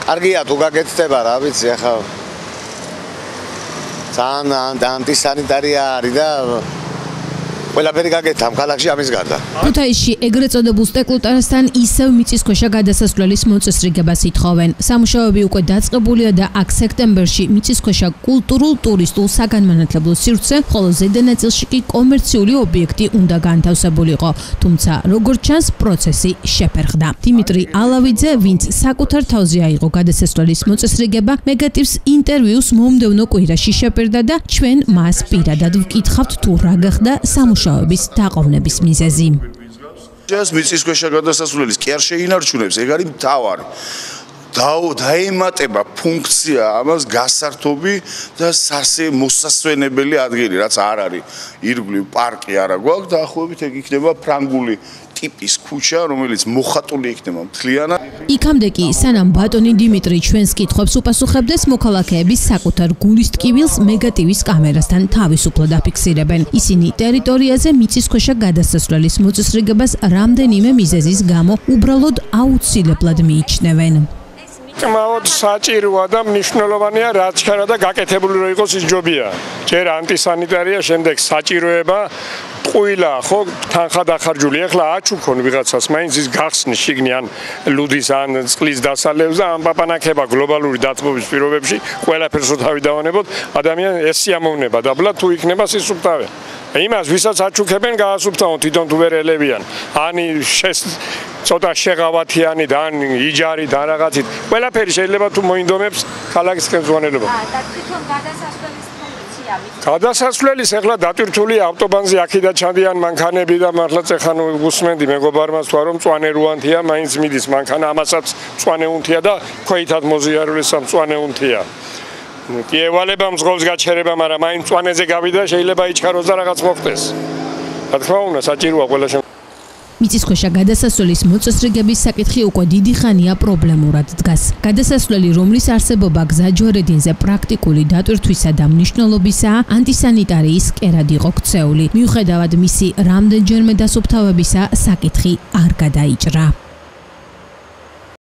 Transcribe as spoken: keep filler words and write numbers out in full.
კარგია თუ გაკეთდება რა ვიცი ახლა ძალიან ანტისანიტარია არის და ყველაფერი გაკეთდა ამ ქალაქში ამის გარდა. ქუთაისში ეგრეთ წოდებულ სტეკოლატარასთან ისევ მიწისქვეშა გადასასვლელის მოწესრიგებას ითხოვენ. სამუშაოები უკვე დაწყებულია და აქ სექტემბერში მიწისქვეშა კულტურულ-ტურისტულ საგანმანათლებლო სივრცე, ხოლო ზედა ნაწილში კი კომერციული ობიექტი უნდა განთავსებულიყო. თუმცა როგორც ჩანს პროცესი შეფერხდა. დიმიტრი ალავიძე, ვინც საკუთარ თავზე აიღო გადასასვლელის მოწესრიგება, მეგატივს ინტერვიუს მომდევნო კვირაში შეპირდა და ჩვენ მას პირადად ვკითხავთ თუ რა გახდა სამუშაოების დაყოვნების მიზეზი. ჩანს მიწისქვეშა გადასასვლელის კი არ შეინარჩუნებს, ეგ არის მთავარი. დაემატება ფუნქცია ამას გასართობი და სასე მოსასვენებელი ადგილი, რაც არ არის ირგვლივ პარკი არა გვაქვს, დაახლოებით ეგ იქნება ფრანგული ტიპის ქუჩა, რომელიც მოხატული იქნება მთლიანად. იქამდე კი სანამ ბატონი დიმიტრი ჩვენს კითხვებს უპასუხებდეს, მოქალაქეების საკუთარ გულის ტკივილს მეგატივის კამერასთან თავისუფლად აფიქსირებენ. ისინი ტერიტორიაზე მიწისქვეშა გადასასვლელის მოწესრიგებას რამდენიმე მიზეზის გამო უბრალოდ აუცილებლად მიიჩნევენ. კმაოდ საჭიროა და მნიშვნელოვანია რაც ჩქარა და გაკეთებული რო იყოს ის ჯობია. ჯერ ანტისანიტარია, შემდეგ საჭიროება ყვილა ხო თანხა დახარჯული. ეხლა აჩუქონ ვიღაცას, მაინც ის გახსნის შიგნი ან ლუდის ან წყლის დასალევს და ამ პაპანაკება გლობალური დათბობის პირობებში ყველაფერს თავი დავანებოთ, ადამიანი ეს სიამოვნება და ბლა თუ იქნება სისუფთავე. იმას ვისაც აჩუქებენ გაასუფთავონ თვითონ თუ ვერ ელებიან. ანი ცოტა შეღავათიანი და ან იჯარი და რაღაცით. ყველაფერი შეიძლება თუ მოინდომებს ქალაქის ხელმძღვანელობა. და თვითონ გადასასვლელის ფუნქცია. გადასასვლელის ეხლა დატვირთული ავტობანზე აქიდა ჩადიან მანქანები და მართლაც ეხლა უსმენდი მეგობარმას თუ არა მწვანე რუანთია, მაინც მიდის მანქანა, ამასაც მწვანე უნთია და ქვეითად მოზიარული სამწვანე უნთია. კი ევალება მძღოლს გაჩერება, მაგრამ მაინც მწვანეზე გავიდა, შეიძლება იჩქაროს და რაღაც მოხდეს. რა თქმა უნდა, საჭიროა ყველა შემთხვევაში. მიწისქვეშა გადასასვლელის მოწესრიგების საკითხი უკვე დიდი ხანია პრობლემურად დგას. გადასასვლელი, რომლის არსებობა გზაჯვარედინზე პრაქტიკული დატვირთვისა და მნიშვნელობისაა, ანტისანიტარიის კერად იყო ქცეული. მიუხედავად მისი რამდენჯერმე დასუფთავებისა, საკითხი არ გადაიჭრა.